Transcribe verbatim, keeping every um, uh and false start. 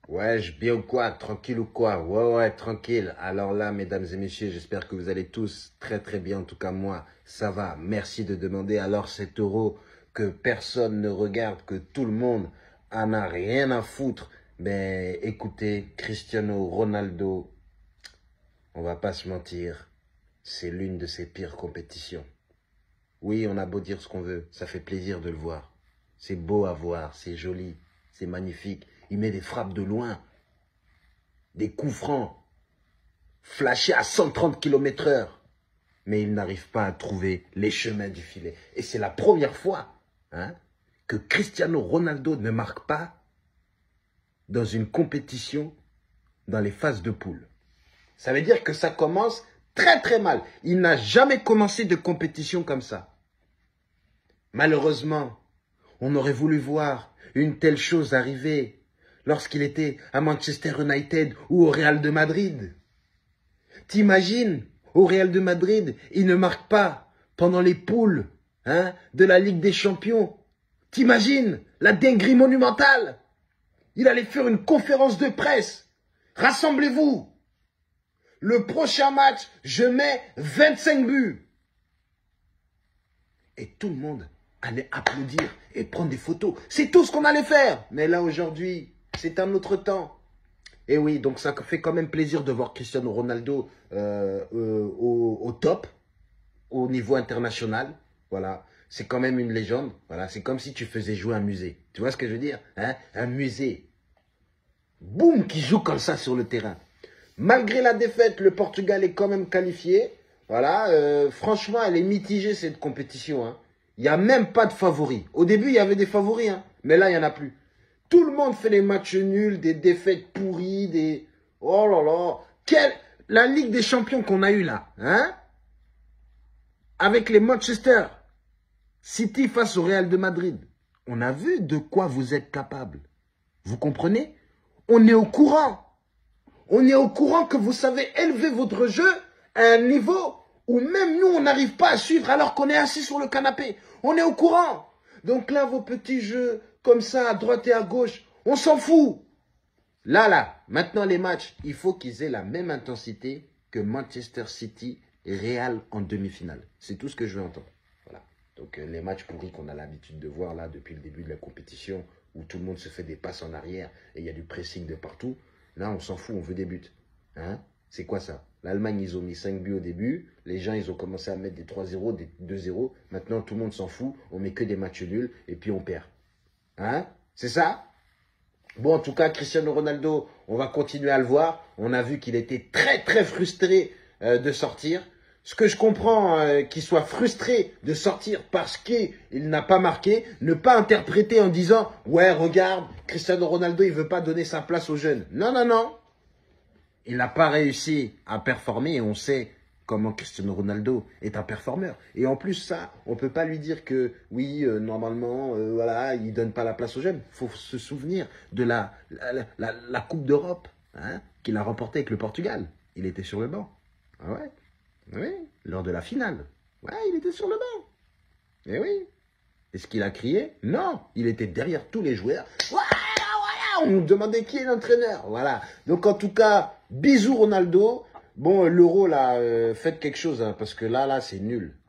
Ouais, je bien ou quoi? Tranquille ou quoi? Ouais, ouais, tranquille. Alors là, mesdames et messieurs, j'espère que vous allez tous très très bien. En tout cas, moi, ça va. Merci de demander. Alors, cet euro que personne ne regarde, que tout le monde en a rien à foutre. Ben, écoutez, Cristiano Ronaldo, on va pas se mentir, c'est l'une de ses pires compétitions. Oui, on a beau dire ce qu'on veut, ça fait plaisir de le voir. C'est beau à voir, c'est joli, c'est magnifique. Il met des frappes de loin, des coups francs, flashés à cent trente kilomètres heure. Mais il n'arrive pas à trouver les chemins du filet. Et c'est la première fois hein, que Cristiano Ronaldo ne marque pas dans une compétition dans les phases de poule. Ça veut dire que ça commence très très mal. Il n'a jamais commencé de compétition comme ça. Malheureusement, on aurait voulu voir une telle chose arriver lorsqu'il était à Manchester United ou au Real de Madrid. T'imagines, au Real de Madrid, il ne marque pas pendant les poules hein, de la Ligue des Champions. T'imagines la dinguerie monumentale. Il allait faire une conférence de presse. Rassemblez-vous. Le prochain match, je mets vingt-cinq buts. Et tout le monde allait applaudir et prendre des photos. C'est tout ce qu'on allait faire. Mais là, aujourd'hui, c'est un autre temps. Et oui, donc ça fait quand même plaisir de voir Cristiano Ronaldo euh, euh, au, au top, au niveau international. Voilà, c'est quand même une légende. Voilà, c'est comme si tu faisais jouer un musée. Tu vois ce que je veux dire hein? Un musée. Boum, qui joue comme ça sur le terrain. Malgré la défaite, le Portugal est quand même qualifié. Voilà, euh, franchement, elle est mitigée cette compétition. Hein. Il n'y a même pas de favoris. Au début, il y avait des favoris, hein, mais là, il n'y en a plus. Tout le monde fait des matchs nuls, des défaites pourries, des... Oh là là. Quelle... La Ligue des Champions qu'on a eue là, hein, avec les Manchester City face au Real de Madrid, on a vu de quoi vous êtes capable. Vous comprenez? On est au courant. On est au courant que vous savez élever votre jeu à un niveau où même nous, on n'arrive pas à suivre alors qu'on est assis sur le canapé. On est au courant. Donc là, vos petits jeux comme ça, à droite et à gauche, on s'en fout. Là, là, maintenant les matchs, il faut qu'ils aient la même intensité que Manchester City et Real en demi-finale. C'est tout ce que je veux entendre. Voilà. Donc euh, les matchs pourris qu'on a l'habitude de voir là depuis le début de la compétition, où tout le monde se fait des passes en arrière et il y a du pressing de partout. Là, on s'en fout, on veut des buts. Hein? C'est quoi ça? L'Allemagne, ils ont mis cinq buts au début. Les gens, ils ont commencé à mettre des trois zéro, des deux zéro. Maintenant, tout le monde s'en fout. On met que des matchs nuls et puis on perd. Hein? C'est ça? Bon, en tout cas, Cristiano Ronaldo, on va continuer à le voir. On a vu qu'il était très, très frustré euh, de sortir. Ce que je comprends, euh, qu'il soit frustré de sortir parce qu'il n'a pas marqué, ne pas interpréter en disant « Ouais, regarde, Cristiano Ronaldo, il veut pas donner sa place aux jeunes. » Non, non, non. Il n'a pas réussi à performer et on sait comment Cristiano Ronaldo est un performeur. Et en plus, ça, on ne peut pas lui dire que, oui, euh, normalement, euh, voilà, il ne donne pas la place aux jeunes. Il faut se souvenir de la, la, la, la Coupe d'Europe hein, qu'il a remportée avec le Portugal. Il était sur le banc. Ah ouais. Oui, lors de la finale. Ouais, il était sur le banc. Eh oui. Est-ce qu'il a crié? Non, il était derrière tous les joueurs. Voilà, voilà. On nous demandait qui est l'entraîneur. Voilà. Donc en tout cas, bisous Ronaldo. Bon, l'euro là, euh, faites quelque chose hein, parce que là, là, c'est nul.